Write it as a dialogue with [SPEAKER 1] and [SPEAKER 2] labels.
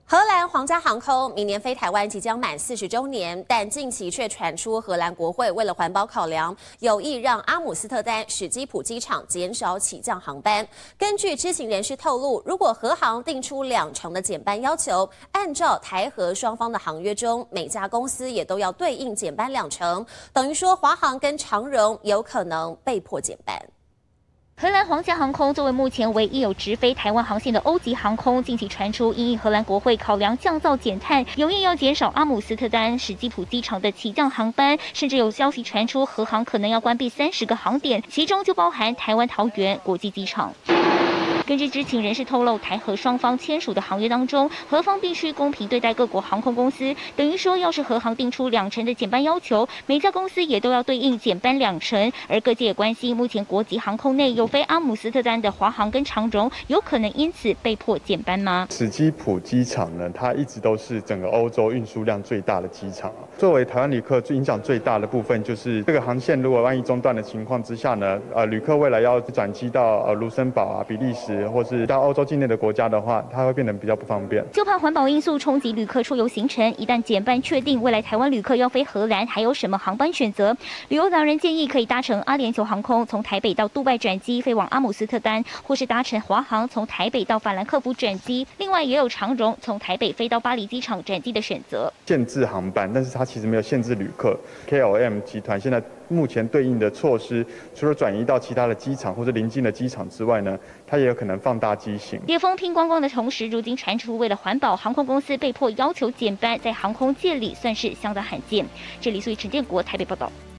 [SPEAKER 1] 荷兰皇家航空明年飞台湾即将满40周年，但近期却传出荷兰国会为了环保考量，有意让阿姆斯特丹史基普机场减少起降航班。根据知情人士透露，如果荷航定出2成的减班要求，按照台荷双方的航约中，每家公司也都要对应减班2成，等于说华航跟长荣有可能被迫减班。
[SPEAKER 2] 荷兰皇家航空作为目前唯一有直飞台湾航线的欧级航空，近期传出因荷兰国会考量降噪减碳，有意要减少阿姆斯特丹史基普机场的起降航班，甚至有消息传出荷航可能要关闭30个航点，其中就包含台湾桃园国际机场。 根据知情人士透露，台荷双方签署的航约当中，荷方必须公平对待各国航空公司，等于说，要是荷航定出2成的减班要求，每家公司也都要对应减班2成。而各界也关心，目前国际航空内有飞阿姆斯特丹的华航跟长荣，有可能因此被迫减班吗？
[SPEAKER 3] 史基普机场呢，它一直都是整个欧洲运输量最大的机场。作为台湾旅客影响最大的部分，就是这个航线如果万一中断的情况之下呢，旅客未来要转机到卢森堡啊、比利时。 或是到欧洲境内的国家的话，它会变得比较不方便。
[SPEAKER 2] 就怕环保因素冲击旅客出游行程。一旦减班确定，未来台湾旅客要飞荷兰，还有什么航班选择？旅游达人建议可以搭乘阿联酋航空从台北到杜拜转机，飞往阿姆斯特丹，或是搭乘华航从台北到法兰克福转机。另外也有长荣从台北飞到巴黎机场转机的选择。
[SPEAKER 3] 限制航班，但是它其实没有限制旅客。KLM 集团现在目前对应的措施，除了转移到其他的机场或者邻近的机场之外呢，它也有可能放大机型。
[SPEAKER 2] 解封拼光光的同时，如今传出为了环保，航空公司被迫要求减班，在航空界里算是相当罕见。这里是陈建国台北报道。